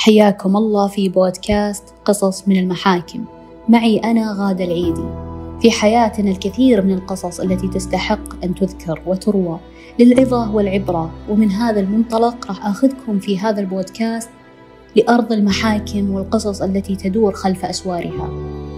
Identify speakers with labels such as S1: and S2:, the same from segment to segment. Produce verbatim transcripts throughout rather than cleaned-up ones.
S1: حياكم الله في بودكاست قصص من المحاكم. معي أنا غادة العيدي. في حياتنا الكثير من القصص التي تستحق أن تذكر وتروى للعظة والعبرة، ومن هذا المنطلق راح أخذكم في هذا البودكاست لأرض المحاكم والقصص التي تدور خلف أسوارها.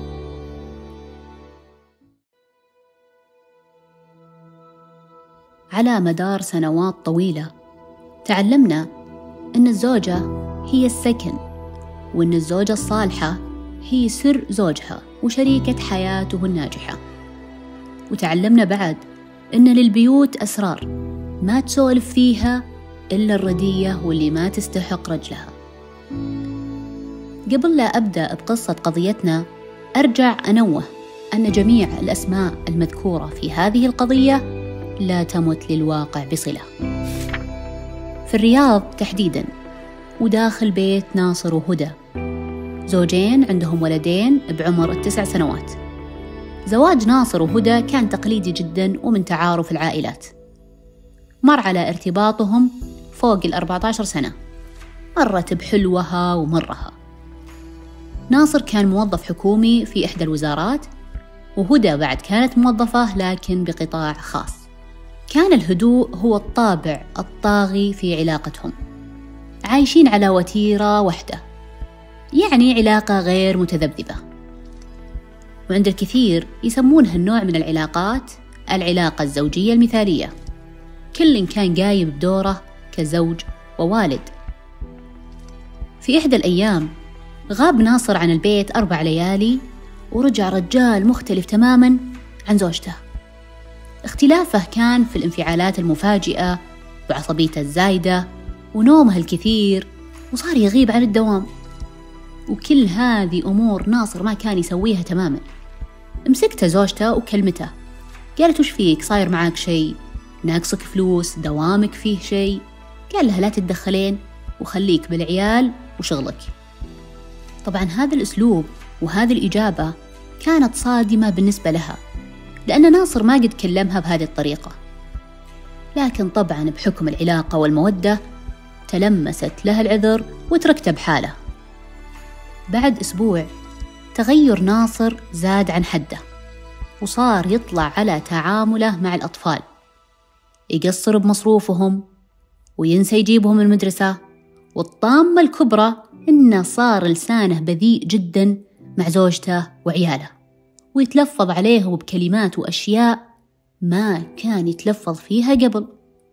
S1: على مدار سنوات طويلة تعلمنا أن الزوجة هي السكن، وأن الزوجة الصالحة هي سر زوجها وشريكة حياته الناجحة. وتعلمنا بعد أن للبيوت أسرار ما تسولف فيها إلا الردية واللي ما تستحق رجلها. قبل لا أبدأ بقصة قضيتنا أرجع أنوه أن جميع الأسماء المذكورة في هذه القضية لا تمت للواقع بصلة. في الرياض تحديداً، وداخل بيت ناصر وهدى، زوجين عندهم ولدين بعمر التسع سنوات. زواج ناصر وهدى كان تقليدي جداً ومن تعارف العائلات، مر على ارتباطهم فوق الأربعة عشر سنة، مرت بحلوها ومرها. ناصر كان موظف حكومي في إحدى الوزارات، وهدى بعد كانت موظفة لكن بقطاع خاص. كان الهدوء هو الطابع الطاغي في علاقتهم، عايشين على وتيرة واحدة، يعني علاقة غير متذبذبة. وعند الكثير يسمون هالنوع من العلاقات العلاقة الزوجية المثالية، كل كان قايم بدوره كزوج ووالد. في إحدى الأيام غاب ناصر عن البيت أربع ليالي، ورجع رجال مختلف تماماً عن زوجته. اختلافه كان في الانفعالات المفاجئة وعصبيته الزايدة ونومه الكثير، وصار يغيب عن الدوام. وكل هذه أمور ناصر ما كان يسويها تماماً. مسكته زوجته وكلمته، قالت: وش فيك؟ صاير معاك شيء؟ ناقصك فلوس؟ دوامك فيه شيء؟ قال لها: لا تتدخلين وخليك بالعيال وشغلك. طبعاً هذا الأسلوب وهذه الإجابة كانت صادمة بالنسبة لها، لأن ناصر ما قد كلمها بهذه الطريقة. لكن طبعاً بحكم العلاقة والمودة تلمست لها العذر وتركته بحاله. بعد أسبوع تغير ناصر زاد عن حده، وصار يطلع على تعامله مع الأطفال، يقصر بمصروفهم وينسى يجيبهم من المدرسة. والطامة الكبرى إنه صار لسانه بذيء جداً مع زوجته وعياله، ويتلفظ عليهم بكلمات وأشياء ما كان يتلفظ فيها قبل.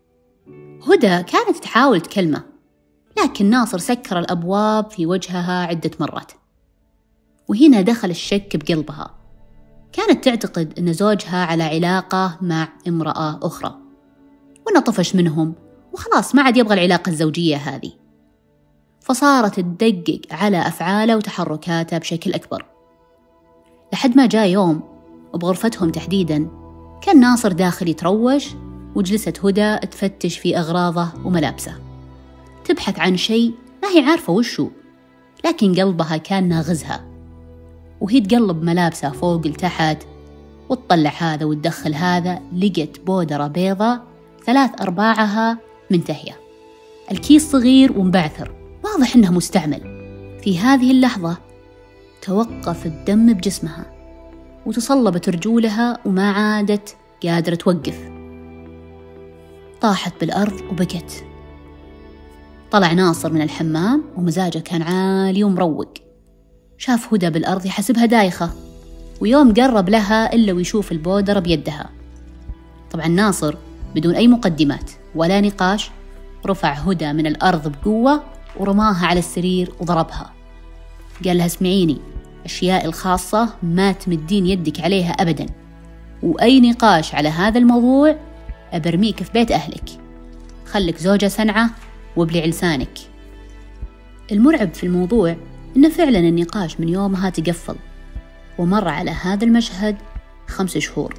S1: هدى كانت تحاول تكلمه، لكن ناصر سكر الأبواب في وجهها عدة مرات. وهنا دخل الشك بقلبها، كانت تعتقد أن زوجها على علاقة مع امرأة أخرى، وأنه طفش منهم وخلاص ما عاد يبغى العلاقة الزوجية هذه. فصارت تدقق على أفعاله وتحركاته بشكل أكبر، لحد ما جاء يوم بغرفتهم تحديداً كان ناصر داخل يتروش، وجلست هدى تفتش في أغراضه وملابسه، تبحث عن شيء ما هي عارفة وشو، لكن قلبها كان ناغزها. وهي تقلب ملابسها فوق لتحت وتطلع هذا وتدخل هذا، لقت بودرة بيضة ثلاث أرباعها منتهية، الكيس صغير ومبعثر، واضح إنه مستعمل. في هذه اللحظة توقف الدم بجسمها، وتصلبت رجولها وما عادت قادرة توقف، طاحت بالأرض وبكت. طلع ناصر من الحمام ومزاجه كان عالي ومروق، شاف هدى بالأرض يحسبها دايخة، ويوم قرب لها إلا ويشوف البودرة بيدها. طبعا ناصر بدون أي مقدمات ولا نقاش رفع هدى من الأرض بقوة ورماها على السرير وضربها. قال لها: اسمعيني، أشياء الخاصة ما تمدين يدك عليها أبدا، وأي نقاش على هذا الموضوع أبرميك في بيت أهلك، خلك زوجة سنعة وابلع لسانك. المرعب في الموضوع إن فعلا النقاش من يومها تقفل، ومر على هذا المشهد خمس شهور.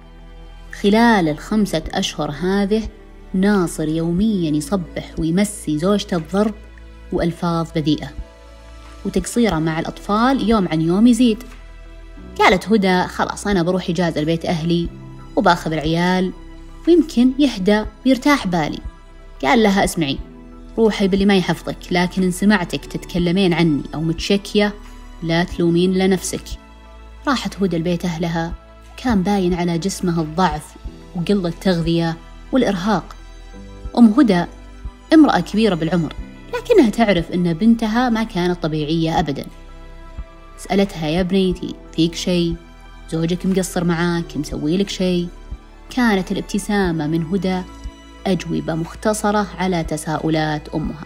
S1: خلال الخمسة أشهر هذه ناصر يوميا يصبح ويمسي زوجته بضرب وألفاظ بذيئة، وتقصيره مع الأطفال يوم عن يوم يزيد. قالت هدى: خلاص أنا بروح إجازة لبيت أهلي وباخذ العيال ويمكن يهدى ويرتاح بالي. قال لها: اسمعي، روحي باللي ما يحفظك، لكن إن سمعتك تتكلمين عني أو متشكية لا تلومين لنفسك. راحت هدى لبيت أهلها، كان باين على جسمها الضعف وقلة التغذية والإرهاق. أم هدى امرأة كبيرة بالعمر، لكنها تعرف أن بنتها ما كانت طبيعية أبدا. سألتها: يا بنيتي فيك شيء؟ زوجك مقصر معاك؟ مسوي لك شيء؟ كانت الابتسامة من هدى أجوبة مختصرة على تساؤلات أمها.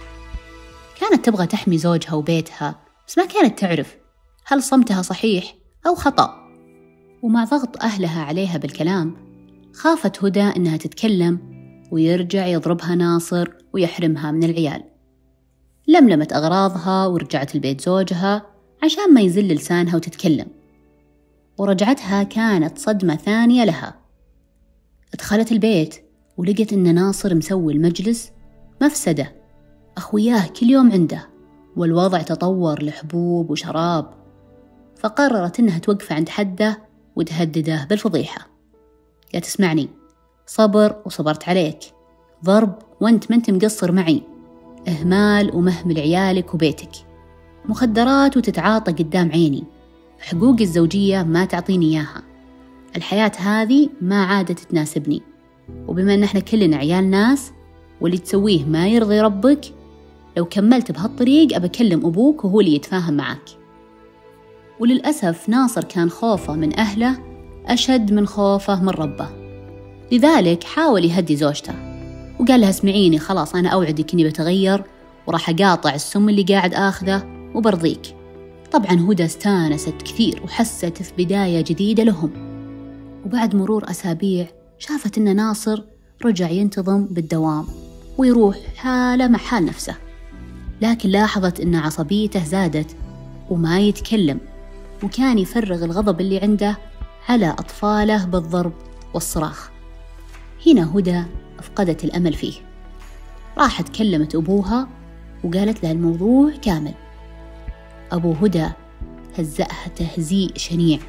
S1: كانت تبغى تحمي زوجها وبيتها، بس ما كانت تعرف هل صمتها صحيح أو خطأ. ومع ضغط أهلها عليها بالكلام، خافت هدى أنها تتكلم ويرجع يضربها ناصر ويحرمها من العيال. لملمت أغراضها ورجعت البيت زوجها عشان ما يزل لسانها وتتكلم. ورجعتها كانت صدمة ثانية لها. دخلت البيت ولقت إن ناصر مسوي المجلس مفسدة، أخوياه كل يوم عنده، والوضع تطور لحبوب وشراب. فقررت إنها توقف عند حده وتهدده بالفضيحة. قالت: تسمعني، صبر وصبرت عليك، ضرب وانت منت مقصر معي، إهمال ومهمل عيالك وبيتك، مخدرات وتتعاطى قدام عيني، حقوق الزوجية ما تعطيني إياها، الحياة هذه ما عادت تناسبني، وبما أن احنا كلنا عيال ناس واللي تسويه ما يرضي ربك، لو كملت بهالطريق أبكلم أبوك وهو اللي يتفاهم معك. وللأسف ناصر كان خوفه من أهله أشد من خوفه من ربه، لذلك حاول يهدي زوجته وقال لها: اسمعيني، خلاص أنا أوعدك إني بتغير وراح أقاطع السم اللي قاعد آخذه وبرضيك. طبعا هدى استانست كثير وحست في بداية جديدة لهم. وبعد مرور أسابيع شافت إن ناصر رجع ينتظم بالدوام ويروح حاله مع حال نفسه، لكن لاحظت إن عصبيته زادت وما يتكلم، وكان يفرغ الغضب اللي عنده على أطفاله بالضرب والصراخ. هنا هدى أفقدت الأمل فيه، راحت كلمت أبوها وقالت له الموضوع كامل. أبو هدى هزأها تهزيء شنيع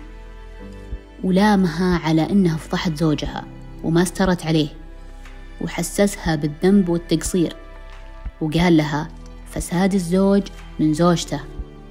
S1: ولامها على إنها فضحت زوجها وما استرت عليه، وحسسها بالذنب والتقصير، وقال لها: فساد الزوج من زوجته،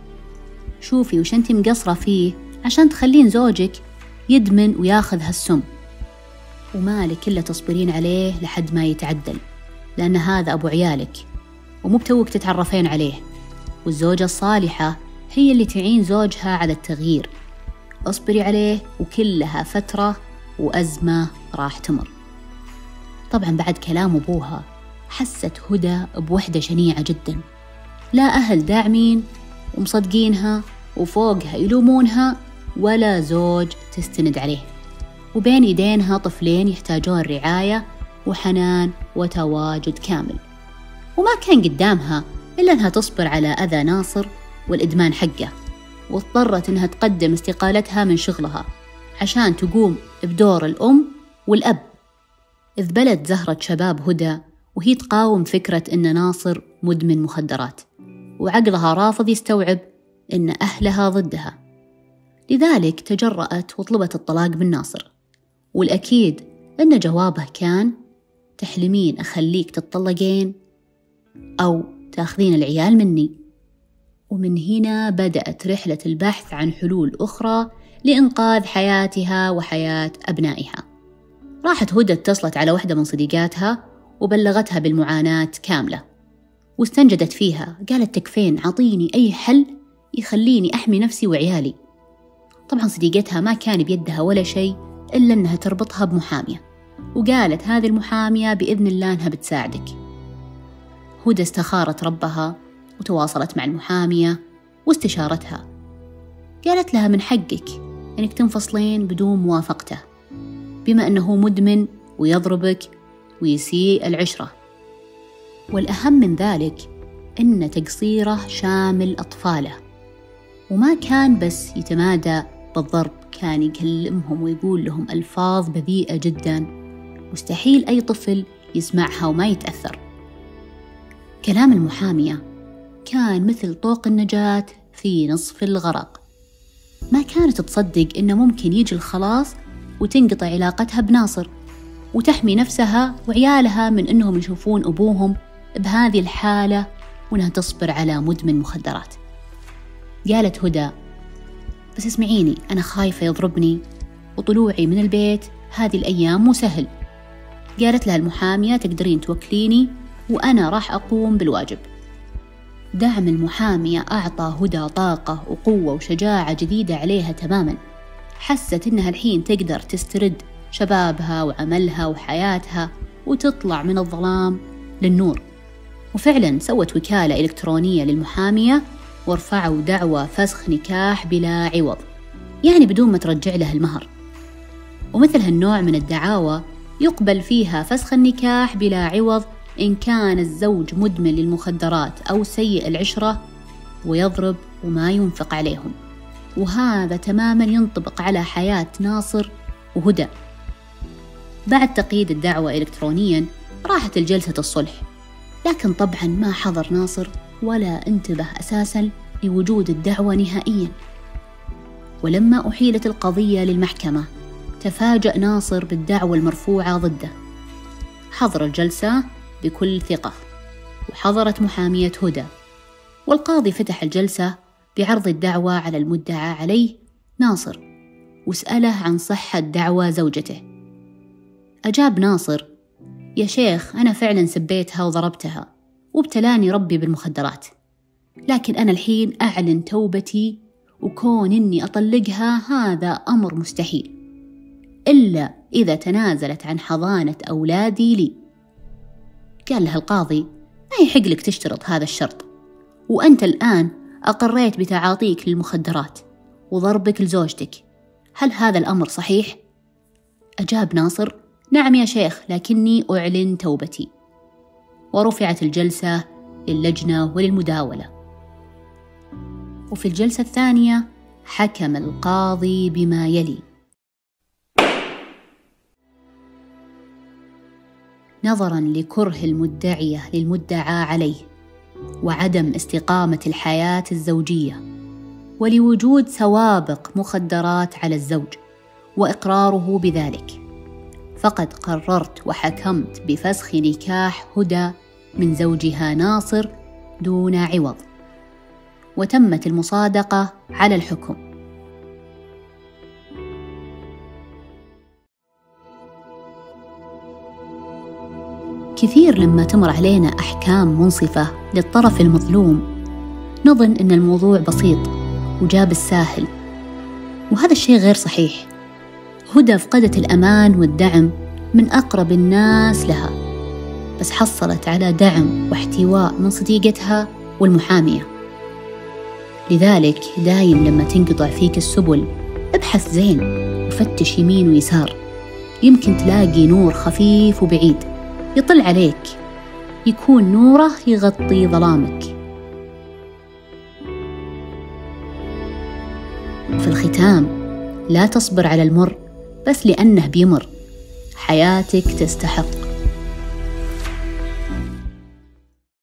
S1: شوفي وش أنتي مقصرة فيه عشان تخلين زوجك يدمن وياخذ هالسم، ومالك إلا تصبرين عليه لحد ما يتعدل، لأن هذا أبو عيالك ومو بتوك تتعرفين عليه، والزوجة الصالحة هي اللي تعين زوجها على التغيير، اصبري عليه وكلها فترة وأزمة راح تمر. طبعا بعد كلام أبوها حست هدى بوحدة شنيعة جدا، لا أهل داعمين ومصدقينها وفوقها يلومونها، ولا زوج تستند عليه، وبين يدينها طفلين يحتاجون رعاية وحنان وتواجد كامل. وما كان قدامها إلا أنها تصبر على أذى ناصر والإدمان حقه، واضطرت أنها تقدم استقالتها من شغلها عشان تقوم بدور الأم والأب. إذ بلت زهرة شباب هدى وهي تقاوم فكرة أن ناصر مدمن مخدرات، وعقلها رافض يستوعب أن أهلها ضدها، لذلك تجرأت وطلبت الطلاق من ناصر. والأكيد أن جوابه كان: تحلمين أخليك تطلقين أو تأخذين العيال مني. ومن هنا بدأت رحلة البحث عن حلول أخرى لإنقاذ حياتها وحياة أبنائها. راحت هدى اتصلت على واحدة من صديقاتها وبلغتها بالمعاناة كاملة، واستنجدت فيها، قالت: تكفين، عطيني أي حل يخليني أحمي نفسي وعيالي. طبعا صديقتها ما كان بيدها ولا شيء إلا أنها تربطها بمحامية، وقالت هذه المحامية بإذن الله أنها بتساعدك. هدى استخارت ربها وتواصلت مع المحامية واستشارتها، قالت لها: من حقك أنك تنفصلين بدون موافقته، بما أنه مدمن ويضربك ويسيء العشرة، والأهم من ذلك أن تقصيره شامل أطفاله، وما كان بس يتمادى بالضرب، كان يكلمهم ويقول لهم ألفاظ بذيئة جدا مستحيل أي طفل يسمعها وما يتأثر. كلام المحامية كان مثل طوق النجاة في نصف الغرق، ما كانت تصدق إنه ممكن يجي الخلاص وتنقطع علاقتها بناصر، وتحمي نفسها وعيالها من إنهم يشوفون أبوهم بهذه الحالة وأنها تصبر على مدمن مخدرات. قالت هدى: بس اسمعيني، أنا خايفة يضربني وطلوعي من البيت هذه الأيام مو سهل. قالت لها المحامية: تقدرين توكليني وأنا راح أقوم بالواجب. دعم المحامية أعطى هدى طاقة وقوة وشجاعة جديدة عليها تماما. حست إنها الحين تقدر تسترد شبابها وعملها وحياتها وتطلع من الظلام للنور. وفعلا سوت وكالة إلكترونية للمحامية ورفعوا دعوى فسخ نكاح بلا عوض، يعني بدون ما ترجع لها المهر. ومثل هالنوع من الدعاوى يقبل فيها فسخ النكاح بلا عوض إن كان الزوج مدمن للمخدرات أو سيء العشرة ويضرب وما ينفق عليهم. وهذا تماما ينطبق على حياة ناصر وهدى. بعد تقييد الدعوة إلكترونيا راحت الجلسة الصلح، لكن طبعا ما حضر ناصر ولا انتبه أساسا لوجود الدعوة نهائيا. ولما أحيلت القضية للمحكمة تفاجأ ناصر بالدعوة المرفوعة ضده. حضر الجلسة بكل ثقة وحضرت محامية هدى، والقاضي فتح الجلسة بعرض الدعوة على المدعى عليه ناصر وسأله عن صحة دعوى زوجته. أجاب ناصر: يا شيخ، أنا فعلا سبيتها وضربتها وابتلاني ربي بالمخدرات، لكن أنا الحين أعلن توبتي، وكون إني أطلقها هذا أمر مستحيل إلا إذا تنازلت عن حضانة أولادي لي. قال لها القاضي: ما يحق لك تشترط هذا الشرط، وأنت الآن أقريت بتعاطيك للمخدرات وضربك لزوجتك، هل هذا الأمر صحيح؟ أجاب ناصر: نعم يا شيخ، لكني أعلن توبتي. ورفعت الجلسة للجنة وللمداولة. وفي الجلسة الثانية حكم القاضي بما يلي: نظرا لكره المدعية للمدعى عليه وعدم استقامة الحياة الزوجية ولوجود سوابق مخدرات على الزوج وإقراره بذلك، فقد قررت وحكمت بفسخ نكاح هدى من زوجها ناصر دون عوض. وتمت المصادقة على الحكم. كثير لما تمر علينا أحكام منصفة للطرف المظلوم نظن أن الموضوع بسيط وجاب الساهل، وهذا الشيء غير صحيح. هدى فقدت الأمان والدعم من أقرب الناس لها، بس حصلت على دعم واحتواء من صديقتها والمحامية. لذلك دايم لما تنقطع فيك السبل ابحث زين وفتش يمين ويسار، يمكن تلاقي نور خفيف وبعيد يطل عليك، يكون نوره يغطي ظلامك. في الختام، لا تصبر على المر بس لأنه بيمر، حياتك تستحق